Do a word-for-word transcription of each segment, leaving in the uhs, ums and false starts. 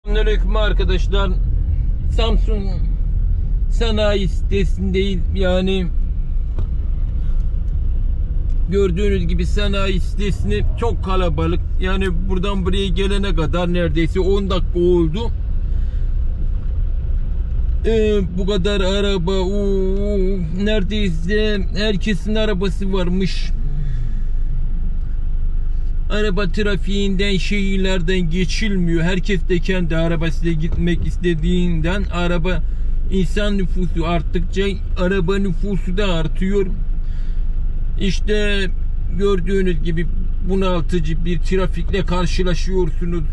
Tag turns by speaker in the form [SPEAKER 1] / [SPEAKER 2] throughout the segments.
[SPEAKER 1] Selamünaleyküm arkadaşlar. Samsun sanayi sitesindeyiz. Yani gördüğünüz gibi sanayi sitesini çok kalabalık. Yani buradan buraya gelene kadar neredeyse on dakika oldu. Ee, bu kadar araba, oo, neredeyse herkesin arabası varmış. Araba trafiğinden, şehirlerden geçilmiyor. Herkes de kendi arabasıyla gitmek istediğinden araba insan nüfusu arttıkça araba nüfusu da artıyor. İşte gördüğünüz gibi bunaltıcı bir trafikle karşılaşıyorsunuz.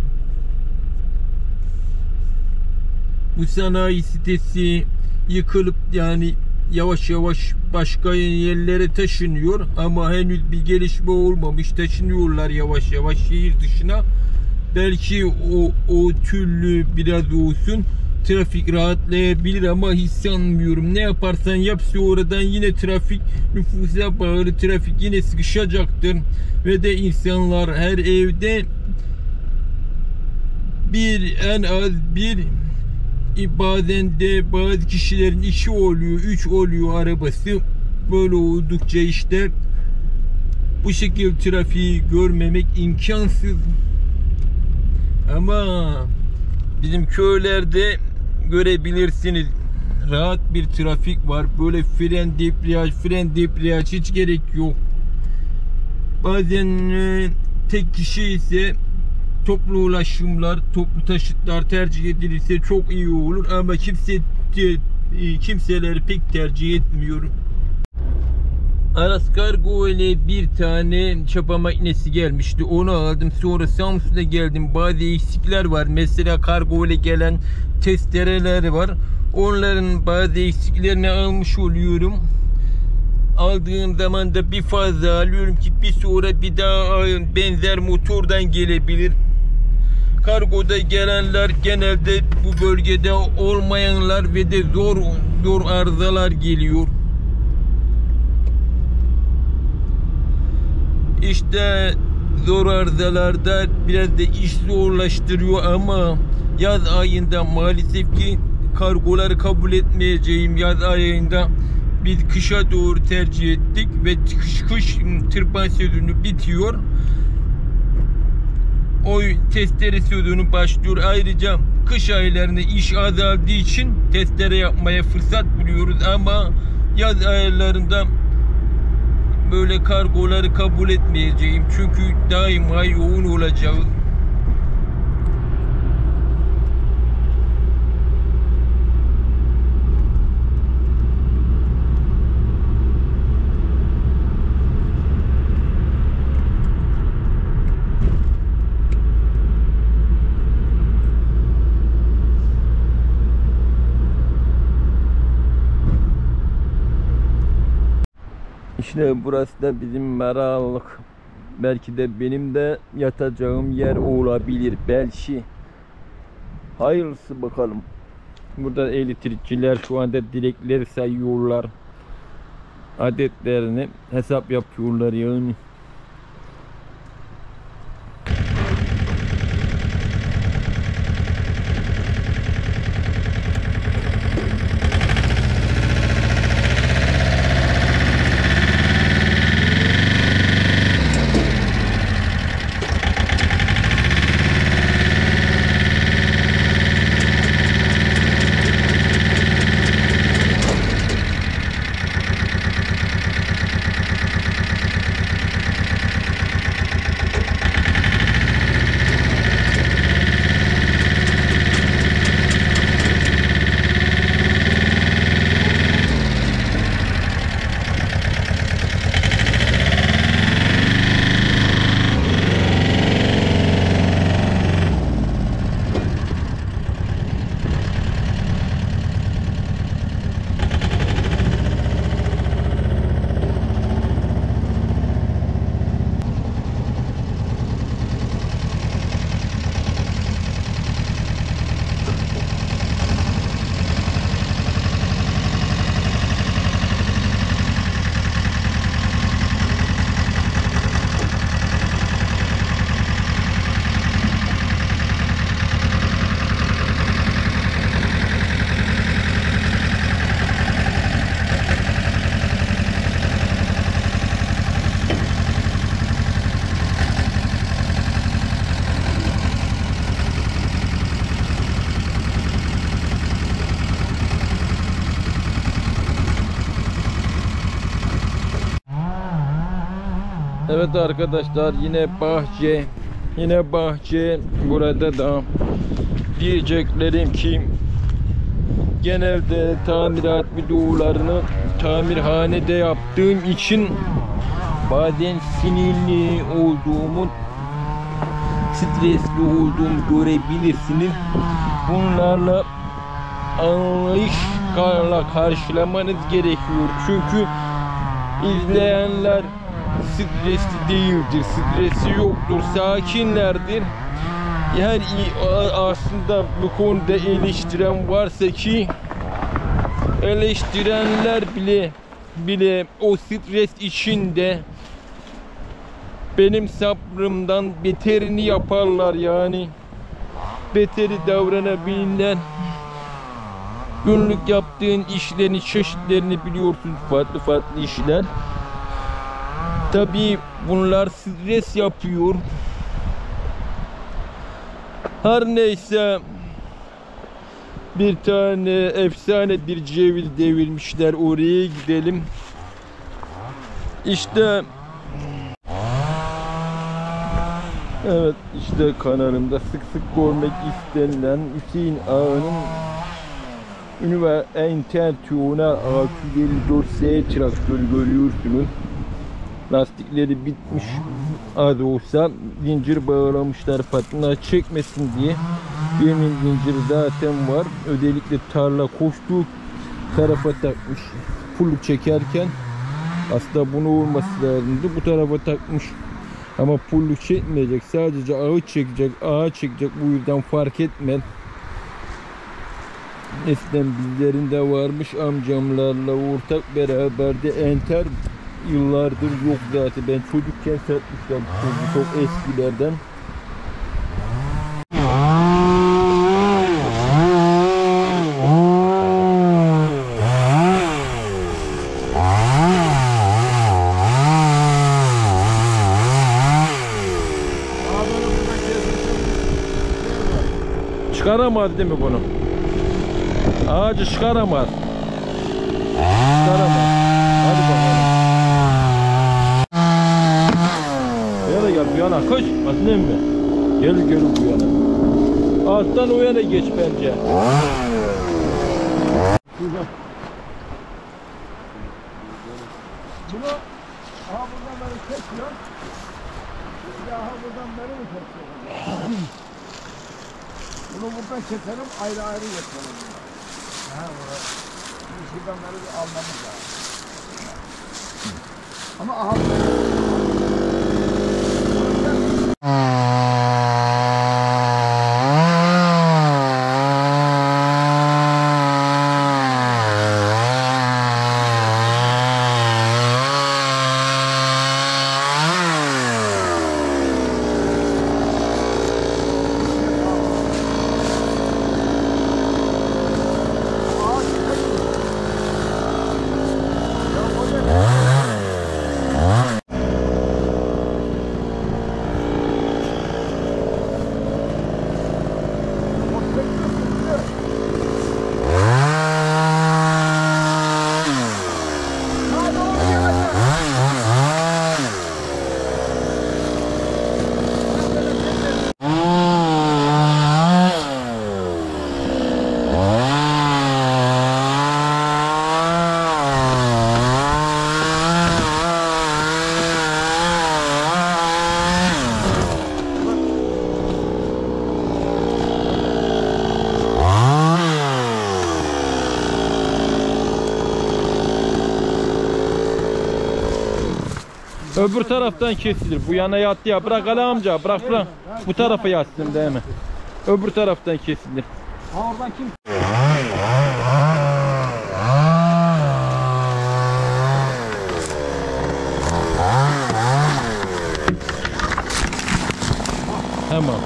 [SPEAKER 1] Bu sanayi sitesi yıkılıp yani yavaş yavaş başka yerlere taşınıyor ama henüz bir gelişme olmamış. Taşınıyorlar yavaş yavaş şehir dışına. Belki o, o türlü biraz olsun trafik rahatlayabilir ama hiç sanmıyorum. Ne yaparsan yap sonradan yine trafik nüfusa bağlı, trafik yine sıkışacaktır ve de insanlar her evde bir en az bir bazen de bazı kişilerin iki oluyor, üç oluyor arabası. Böyle oldukça işte bu şekilde trafiği görmemek imkansız. Ama bizim köylerde görebilirsiniz. Rahat bir trafik var. Böyle fren debriyaj, fren debriyaj hiç gerek yok. Bazen e, tek kişi ise toplu ulaşımlar, toplu taşıtlar tercih edilirse çok iyi olur ama kimse kimseleri pek tercih etmiyor. Aras Kargo ile bir tane çapa makinesi gelmişti. Onu aldım. Sonra Samsun'a geldim. Bazı eksikler var. Mesela kargo ile gelen testereler var. Onların bazı eksiklerini almış oluyorum. Aldığım zaman da bir fazla alıyorum ki bir sonra bir daha benzer motordan gelebilir. Kargoda gelenler genelde bu bölgede olmayanlar ve de zor zor arızalar geliyor. İşte zor arızalarda biraz da iş zorlaştırıyor ama yaz ayında maalesef ki kargoları kabul etmeyeceğim. Yaz ayında biz kışa doğru tercih ettik ve kış kış tırpan sezonu bitiyor. O testere sezonu başlıyor. Ayrıca kış aylarında iş azaldığı için testere yapmaya fırsat buluyoruz ama yaz aylarında böyle kargoları kabul etmeyeceğim. Çünkü daima yoğun olacak. İşte burası da bizim meralık. Belki de benim de yatacağım yer olabilir belki. Hayırlısı bakalım. Burada elektrikçiler şu anda direkleri sayıyorlar. Adetlerini hesap yapıyorlar yani. Evet arkadaşlar, yine bahçe, yine bahçe. Burada da diyeceklerim ki genelde tamirat videolarını tamirhanede yaptığım için bazen sinirli olduğumu, stresli olduğumu görebilirsiniz. Bunlarla anlayışla karşılamanız gerekiyor. Çünkü izleyenler stresli değildir, stresi yoktur, sakinlerdir. Her aslında bu konuda eleştiren varsa ki eleştirenler bile bile o stres içinde benim sabrımdan beterini yaparlar yani. Beteri davranabilirler. Günlük yaptığın işlerin çeşitlerini biliyorsunuz, farklı farklı işler. Tabii bunlar stres yapıyor. Her neyse, bir tane efsane bir ceviz devirmişler, oraya gidelim. İşte evet, işte kanalımda sık sık görmek istenilen Hüseyin Ağa'nın Univer International A Q elli dört S traktörü görüyorsunuz. Lastikleri bitmiş, az olsa zincir bağlamışlar patina çekmesin diye. Birinin zinciri zaten var. Özellikle tarla koştuğu tarafa takmış. Pullu çekerken aslında bunu olması lazımdı. Bu tarafa takmış. Ama pullu çekmeyecek. Sadece ağı çekecek. Ağı çekecek. Bu yüzden fark etmez. Eskiden bizlerinde varmış, amcamlarla ortak beraber de enter yıllardır yok zaten. Ben çocukken satmışlar. Bu çok eskilerden. Çıkaramaz değil mi bunu? Ağacı çıkaramaz. Çıkaramaz. Hadi bakalım. Bu yana gel, bu yana koş. Aslan mı? Gel gel bu yana. Alttan o yana geç bence.
[SPEAKER 2] Bunu aha buradan beri kesiyor. Şimdi aha buradan beri mi kesiyor? Bunu buradan keselim, ayrı ayrı yapalım. Ha, bunu şuradan beri bir almamız lazım. Ama aha
[SPEAKER 1] öbür taraftan kesilir. Bu yana yattı ya. Bırak Ali amca. Bırak bırak. Bu tarafa yatsın değil mi? Öbür taraftan kesilir.
[SPEAKER 2] ha oradan kim?
[SPEAKER 1] Tamam.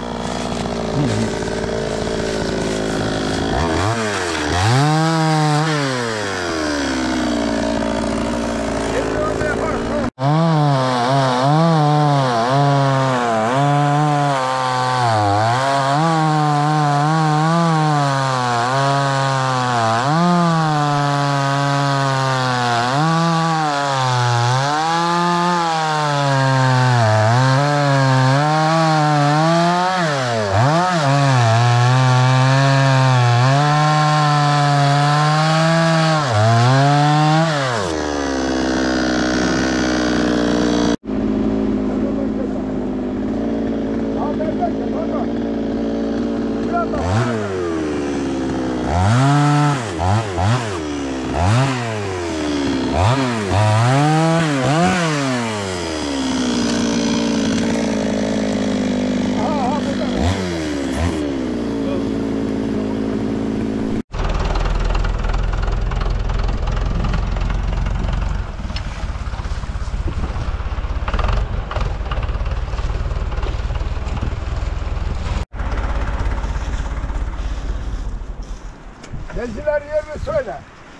[SPEAKER 2] Geziler yerini söyle.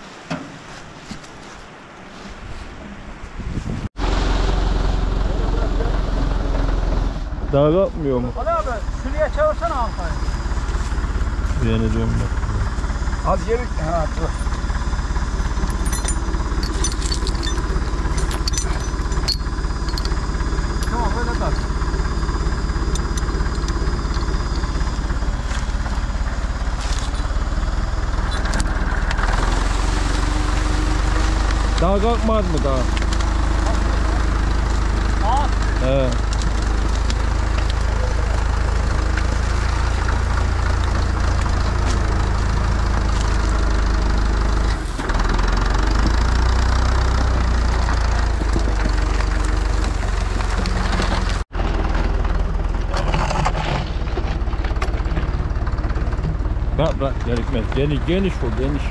[SPEAKER 1] Daha kalkmıyor mu?
[SPEAKER 3] Ali abi şuraya çevirsene Ankara'yı.
[SPEAKER 1] Uyanacağım ben.
[SPEAKER 2] Az geri. Ha dur.
[SPEAKER 3] Tamam öyle kal.
[SPEAKER 1] Daha kalkmaz mı daha?
[SPEAKER 3] Aa.
[SPEAKER 1] He. Bırak bırak gerekmez. Geniş geniş ol geniş.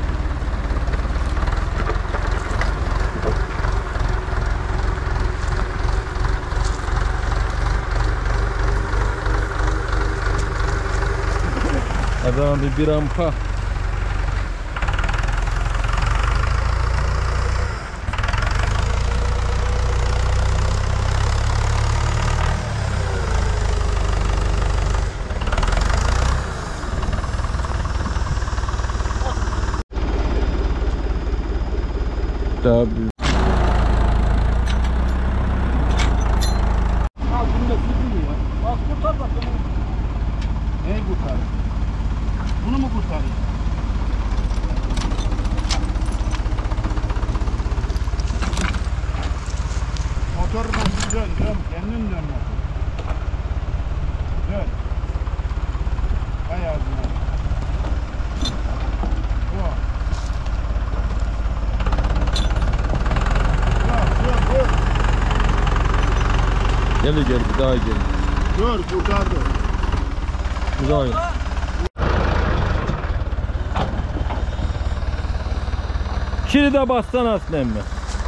[SPEAKER 1] Adam bir bir rampa. Daha büyük.
[SPEAKER 2] Ha bunda sütü ya.
[SPEAKER 3] Bak kurtar bak bunu.
[SPEAKER 2] Neyi kurtar?
[SPEAKER 3] Bunu mu kurtarıyor?
[SPEAKER 2] Motoruna dön dön. Kendin dön motor. Dön. Hay ağzına. Bu. Dur dur dur.
[SPEAKER 1] Gel gel bir daha gel.
[SPEAKER 2] Dur kurtardı.
[SPEAKER 1] Bir daha gel. Şimdi de bassan aslında emmi.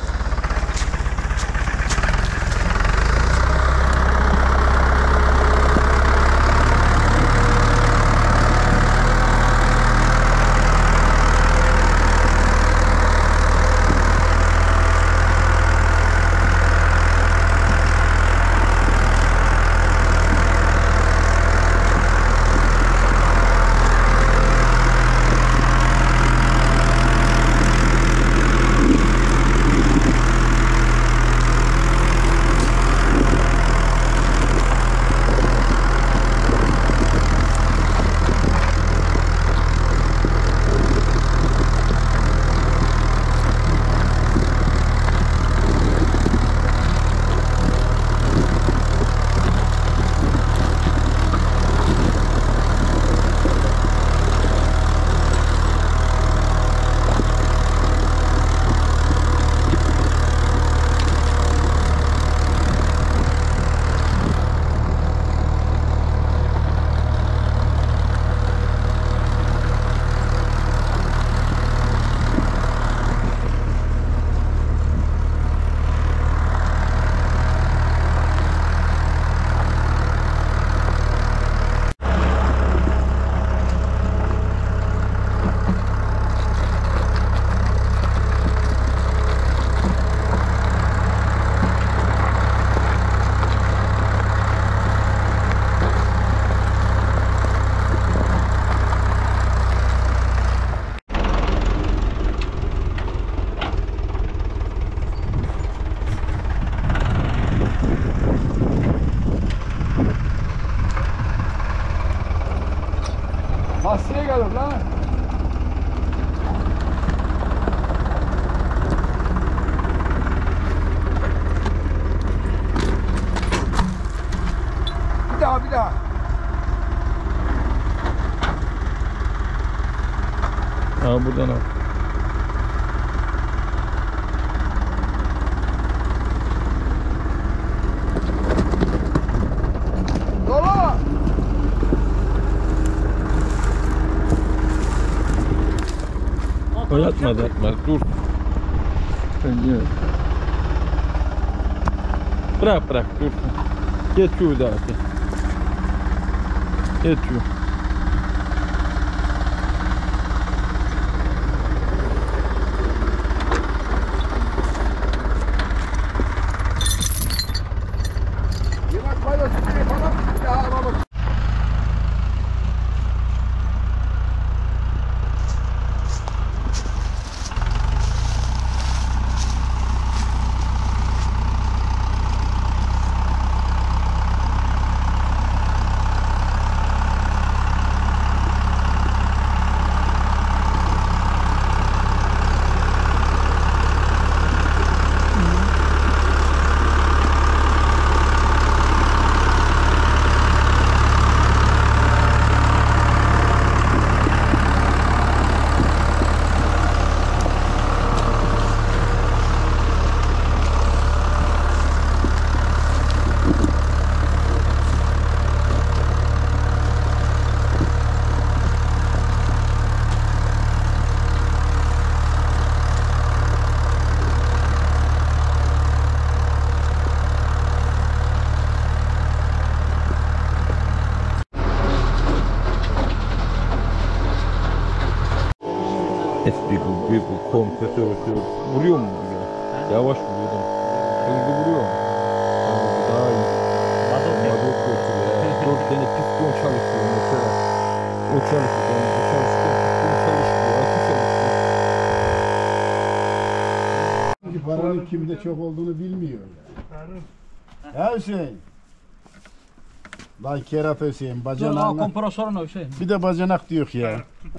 [SPEAKER 2] Lastiğe gelir lan. Bir daha bir daha.
[SPEAKER 1] Ha buradan al.
[SPEAKER 2] Dolu.
[SPEAKER 1] O yatmadı yatmaz dur. Bence. Bırak bırak dur. Geçiyor zaten. Geçiyor. Speaker, speaker, kompresör, vuruyor mu buraya? Yavaş vuruyordum. Hızlı vuruyor mu? Kanka bu daha iyi.
[SPEAKER 3] Mazot yok.
[SPEAKER 1] Mazot götürüyor ya. Dört tane piston çalışıyor mesela. O çalışıyor. Yani bu çalışırken piston çalışıyor. Akü çalışıyor.
[SPEAKER 2] Çünkü paranın kimde çok olduğunu bilmiyor. Ya Hüseyin. Lan kerata Hüseyin
[SPEAKER 3] Dur al
[SPEAKER 2] bacanağına.
[SPEAKER 3] kompresörünü Hüseyin.
[SPEAKER 2] Bir de bacanak diyor ya.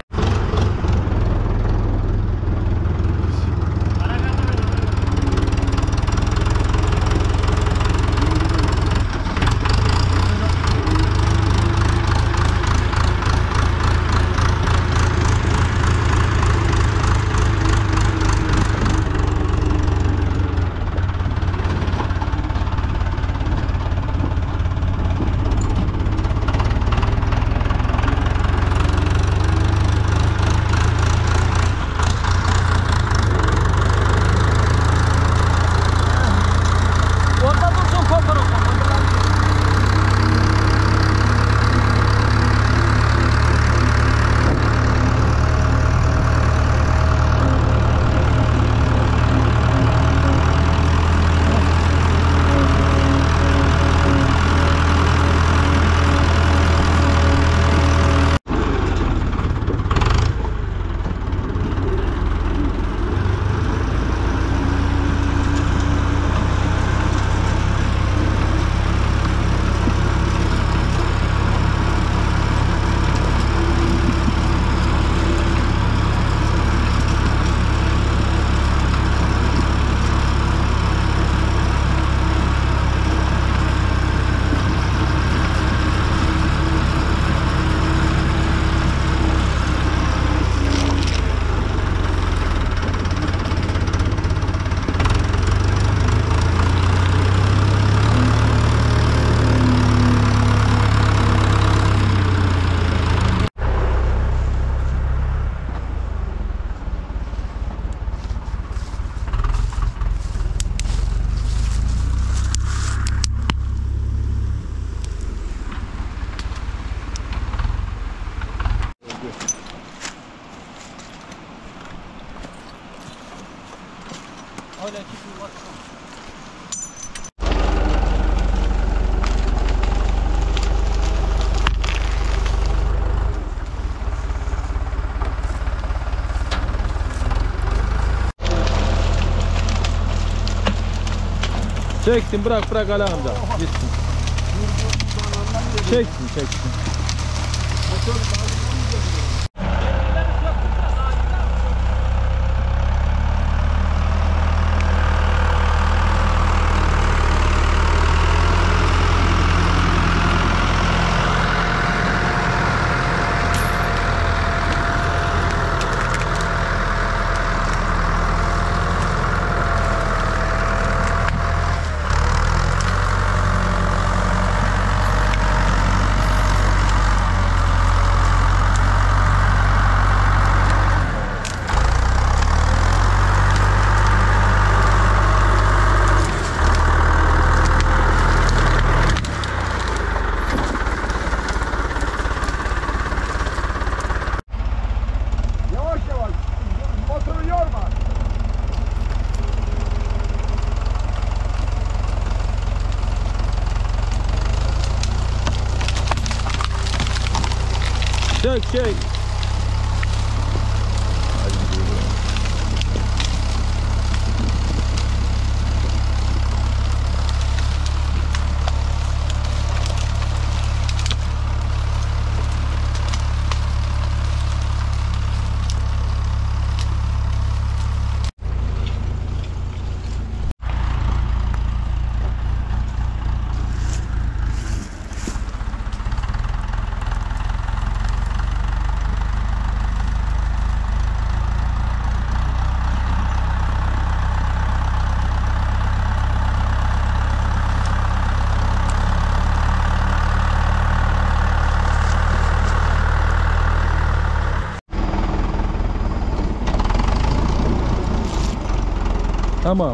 [SPEAKER 3] Orada dursun kompresör. Öyle çıkıyor var.
[SPEAKER 1] Çeksin bırak bırak Ali amca. Gitsin. Çeksin çeksin.
[SPEAKER 2] Yavaş yavaş. Motoru yorma.
[SPEAKER 1] Çek çek. Tamam.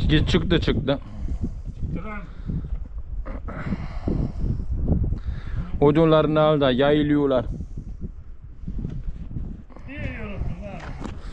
[SPEAKER 1] Git çıktı çıktı.
[SPEAKER 2] Duran.
[SPEAKER 1] Odunlarını al da yayılıyorlar.
[SPEAKER 2] Niye yoruldun lan?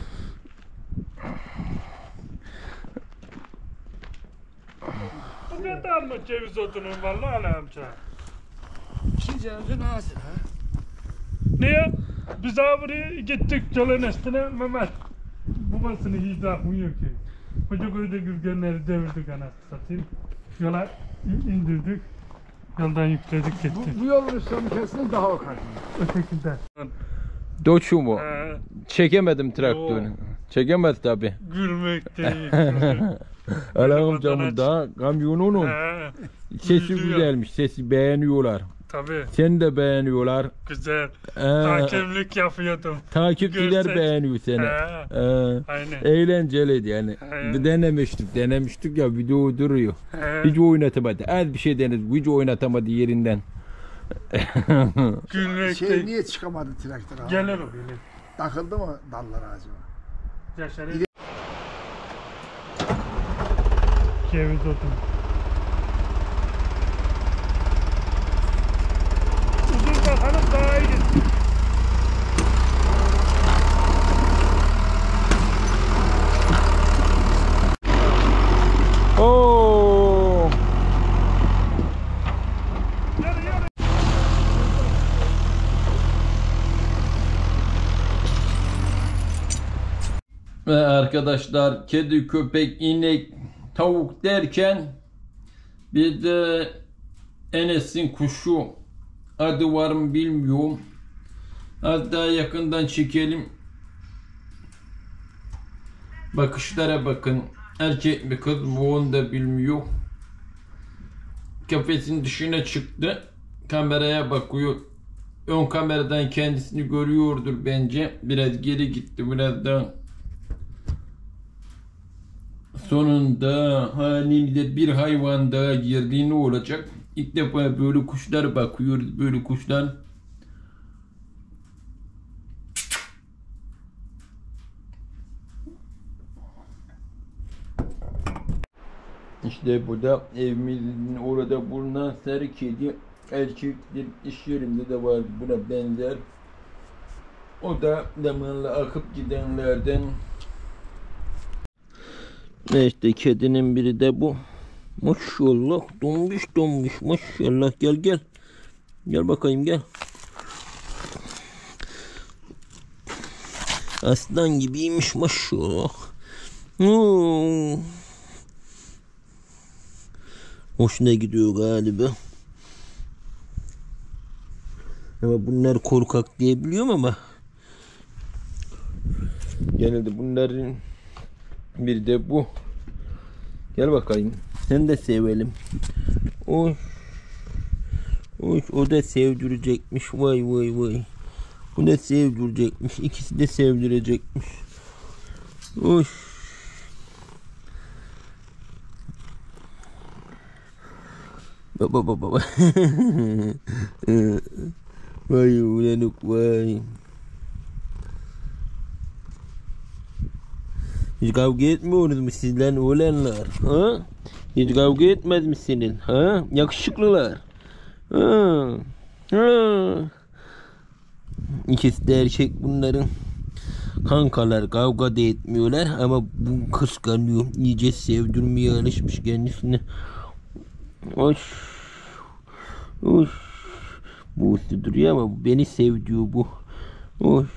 [SPEAKER 2] Bu kadar mı ceviz odunun var lan Ali amca?
[SPEAKER 4] İki cevizin ağzı ha.
[SPEAKER 2] Niye? Biz abi buraya gittik yolun üstüne Mehmet. Babasını hiç takmıyor ki. Koca koyda gürgenleri devirdik anasını satayım. Yola in- indirdik. Yoldan yükledik
[SPEAKER 4] Bu,
[SPEAKER 2] gittik.
[SPEAKER 4] bu yolun üstünü kesin daha o kadar.
[SPEAKER 2] Ötekinden.
[SPEAKER 1] Doçu mu?
[SPEAKER 2] He,
[SPEAKER 1] Çekemedim traktörünü. Çekemez tabi.
[SPEAKER 2] gülmek değil.
[SPEAKER 1] Allah'ım canım da kamyonunun
[SPEAKER 2] He,
[SPEAKER 1] sesi
[SPEAKER 2] Gülüyor.
[SPEAKER 1] güzelmiş. Sesi beğeniyorlar.
[SPEAKER 2] tabii
[SPEAKER 1] Seni de beğeniyorlar.
[SPEAKER 2] güzel.
[SPEAKER 1] Ee,
[SPEAKER 2] Hakemlik yapıyordum.
[SPEAKER 1] takipçiler
[SPEAKER 2] Görsel-
[SPEAKER 1] beğeniyor seni.
[SPEAKER 2] He,
[SPEAKER 1] Ee,
[SPEAKER 2] aynen.
[SPEAKER 1] eğlenceliydi yani.
[SPEAKER 2] He.
[SPEAKER 1] Bir denemiştik, denemiştik ya video duruyor.
[SPEAKER 2] He,
[SPEAKER 1] Hiç oynatamadı. Az bir şey denedi. Hiç oynatamadı yerinden.
[SPEAKER 2] gülmek
[SPEAKER 4] Şey
[SPEAKER 2] değil.
[SPEAKER 4] niye çıkamadı traktör abi?
[SPEAKER 2] Gelir o gelir.
[SPEAKER 4] Takıldı mı dallara acaba?
[SPEAKER 2] Yaşar. Ceviz odun. Uzun bakalım daha iyi.
[SPEAKER 1] Oo!
[SPEAKER 2] Yürü yürü.
[SPEAKER 1] Ve arkadaşlar kedi, köpek, inek, tavuk derken bir de Enes'in kuşu, adı var mı bilmiyorum. Az daha yakından çekelim. Bakışlara bakın. Erkek mi kız mı onu da bilmiyor. Kafesin dışına çıktı. Kameraya bakıyor. Ön kameradan kendisini görüyordur bence. Biraz geri gitti. Biraz daha. Sonunda halimde bir hayvan daha girdi, ne olacak? İlk defa böyle kuşlar bakıyoruz, böyle kuşlar. İşte bu da evimizin orada bulunan sarı kedi, erkektir, iş yerinde de var, buna benzer. O da zamanla akıp gidenlerden. İşte kedinin biri de bu. Maşallah donmuş donmuş maşallah, gel gel. Gel bakayım gel. Aslan gibiymiş maşallah. Oo. Hoşuna gidiyor galiba. Ama bunlar korkak diyebiliyorum ama. Genelde bunların bir de bu. Gel bakayım. Sen de sevelim. Oy. Oy, o da sevdirecekmiş. Vay vay vay. Bu da sevdirecekmiş. İkisi de sevdirecekmiş. Oy. Baba baba baba. Vay ulanık vay. Hiç kavga etmiyorsunuz mu sizler oğlanlar? Ha? Hiç kavga etmez misiniz? Ha? Yakışıklılar. Ha? Ha? İkisi de erkek bunların. Kankalar kavga da etmiyorlar ama bu kıskanıyor. İyice sevdirmeye alışmış kendisini. Oş. Oş. Bu üstü duruyor ama beni sevdiyor bu. Oş.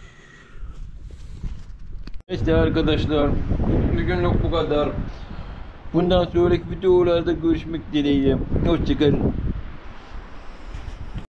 [SPEAKER 1] İşte arkadaşlar, bugünlük bu kadar. Bundan sonraki videolarda görüşmek dileğiyle. Hoşçakalın.